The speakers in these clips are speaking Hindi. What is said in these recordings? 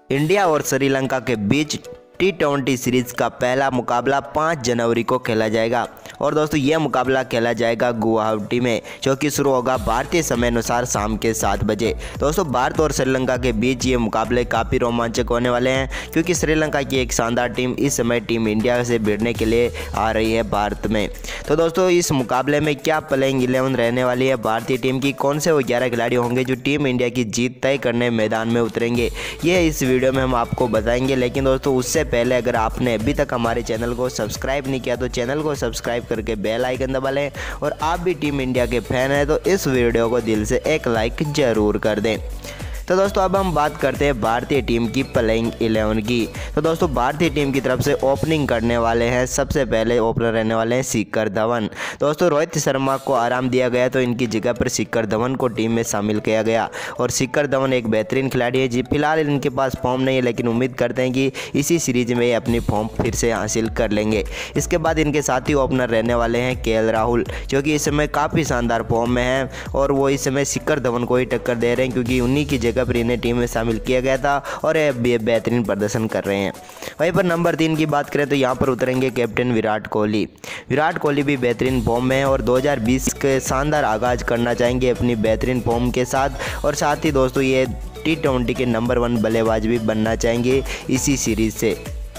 इंडिया और श्रीलंका के बीच T20 सीरीज का पहला मुकाबला 5 जनवरी को खेला जाएगा और दोस्तों यह मुकाबला खेला जाएगा गुवाहाटी में, जो कि शुरू होगा भारतीय समय अनुसार शाम के 7 बजे। दोस्तों भारत और श्रीलंका के बीच ये मुकाबले काफ़ी रोमांचक होने वाले हैं, क्योंकि श्रीलंका की एक शानदार टीम इस समय टीम इंडिया से भिड़ने के लिए आ रही है भारत में। तो दोस्तों इस मुकाबले में क्या प्लेइंग 11 रहने वाली है भारतीय टीम की, कौन से वो 11 खिलाड़ी होंगे जो टीम इंडिया की जीत तय करने मैदान में उतरेंगे, ये इस वीडियो में हम आपको बताएंगे। लेकिन दोस्तों उससे पहले अगर आपने अभी तक हमारे चैनल को सब्सक्राइब नहीं किया तो चैनल को सब्सक्राइब करके बेल आइकन दबा लें, और आप भी टीम इंडिया के फैन हैं तो इस वीडियो को दिल से एक लाइक जरूर कर दें। तो दोस्तों अब हम बात करते हैं भारतीय टीम की प्लेइंग 11 की। तो दोस्तों भारतीय टीम की तरफ से ओपनिंग करने वाले हैं, सबसे पहले ओपनर रहने वाले हैं शिखर धवन। दोस्तों रोहित शर्मा को आराम दिया गया तो इनकी जगह पर शिखर धवन को टीम में शामिल किया गया, और शिखर धवन एक बेहतरीन खिलाड़ी है जी। फिलहाल इनके पास फॉर्म नहीं है, लेकिन उम्मीद करते हैं कि इसी सीरीज में ये अपनी फॉर्म फिर से हासिल कर लेंगे। इसके बाद इनके साथी ओपनर रहने वाले हैं KL राहुल, जो कि इस समय काफ़ी शानदार फॉर्म में हैं, और वो इस समय शिखर धवन को ही टक्कर दे रहे हैं, क्योंकि उन्हीं की जगह पर इन्हें टीम में शामिल किया गया था और ये बेहतरीन प्रदर्शन कर रहे हैं। वहीं पर नंबर 3 की बात करें तो यहाँ पर उतरेंगे कैप्टन विराट कोहली। विराट कोहली भी बेहतरीन फॉर्म में है और 2020 के शानदार आगाज करना चाहेंगे अपनी बेहतरीन फॉर्म के साथ, और साथ ही दोस्तों ये T20 के नंबर 1 बल्लेबाज भी बनना चाहेंगे इसी सीरीज से।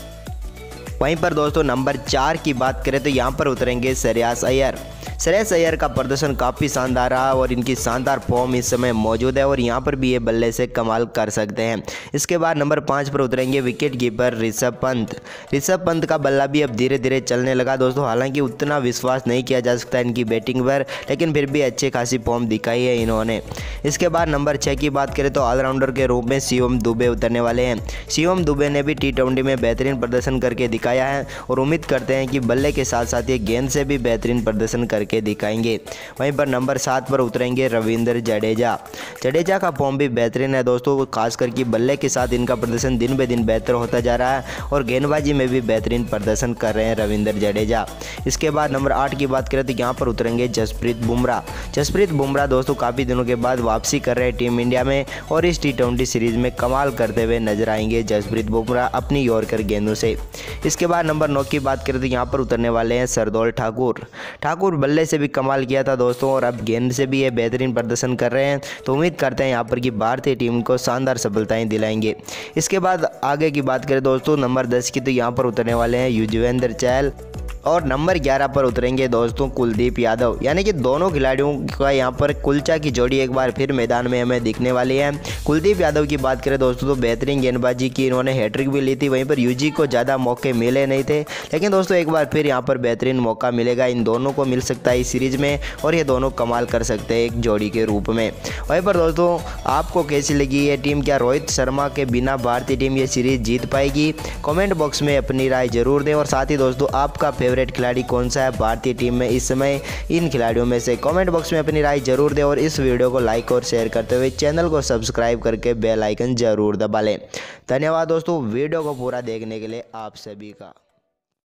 वहीं पर दोस्तों नंबर 4 की बात करें तो यहाँ पर उतरेंगे श्रेयस अय्यर। श्रेयस अय्यर का प्रदर्शन काफ़ी शानदार रहा और इनकी शानदार फॉर्म इस समय मौजूद है, और यहाँ पर भी ये बल्ले से कमाल कर सकते हैं। इसके बाद नंबर 5 पर उतरेंगे विकेट कीपर ऋषभ पंत। ऋषभ पंत का बल्ला भी अब धीरे धीरे चलने लगा दोस्तों, हालांकि उतना विश्वास नहीं किया जा सकता इनकी बैटिंग पर, लेकिन फिर भी अच्छी खासी फॉर्म दिखाई है इन्होंने। इसके बाद नंबर 6 की बात करें तो ऑलराउंडर के रूप में शिवम दुबे उतरने वाले हैं। शिवम दुबे ने भी T20 में बेहतरीन प्रदर्शन करके दिखाया है, और उम्मीद करते हैं कि बल्ले के साथ साथ ये गेंद से भी बेहतरीन प्रदर्शन करके दिखाएंगे। वहीं पर नंबर 7 पर उतरेंगे रविंद्र जडेजा। जडेजा का फॉर्म भी बेहतरीन है दोस्तों, खासकर कि बल्ले के साथ इनका प्रदर्शन दिन ब दिन बेहतर होता जा रहा है, और गेंदबाजी में भी बेहतरीन प्रदर्शन कर रहे हैं रविंद्र जडेजा। इसके बाद नंबर 8 की बात करें तो यहाँ पर उतरेंगे जसप्रीत बुमराह। जसप्रीत बुमराह दोस्तों काफ़ी दिनों के बाद वापसी कर रहे हैं टीम इंडिया में, और इस T20 सीरीज में कमाल करते हुए नजर आएंगे जसप्रीत बुमराह अपनी यॉर्कर गेंदों से। इसके बाद नंबर 9 की बात करें तो यहाँ पर उतरने वाले हैं शार्दुल ठाकुर। ठाकुर बल्ले से भी कमाल किया था दोस्तों, और अब गेंद से भी ये बेहतरीन प्रदर्शन कर रहे हैं, तो उम्मीद करते हैं यहाँ पर कि भारतीय टीम को शानदार सफलताएं दिलाएंगे। इसके बाद आगे की बात करें दोस्तों नंबर 10 की, तो यहाँ पर उतरने वाले हैं युजवेंद्र चहल, और नंबर 11 पर उतरेंगे दोस्तों कुलदीप यादव। यानी कि दोनों खिलाड़ियों का यहाँ पर कुलचा की जोड़ी एक बार फिर मैदान में हमें दिखने वाली है। कुलदीप यादव की बात करें दोस्तों तो बेहतरीन गेंदबाजी की, इन्होंने हैट्रिक भी ली थी। वहीं पर यूजी को ज़्यादा मौके मिले नहीं थे, लेकिन दोस्तों एक बार फिर यहाँ पर बेहतरीन मौका मिलेगा, इन दोनों को मिल सकता है इस सीरीज में, और ये दोनों कमाल कर सकते हैं एक जोड़ी के रूप में। वहीं पर दोस्तों आपको कैसी लगी ये टीम, क्या रोहित शर्मा के बिना भारतीय टीम ये सीरीज जीत पाएगी? कॉमेंट बॉक्स में अपनी राय जरूर दें, और साथ ही दोस्तों आपका फेवरेट खिलाड़ी कौन सा है भारतीय टीम में इस समय? इन खिलाड़ियों में से कमेंट बॉक्स में अपनी राय जरूर दें, और इस वीडियो को लाइक और शेयर करते हुए चैनल को सब्सक्राइब करके बेल आइकन जरूर दबा लें। धन्यवाद दोस्तों वीडियो को पूरा देखने के लिए आप सभी का।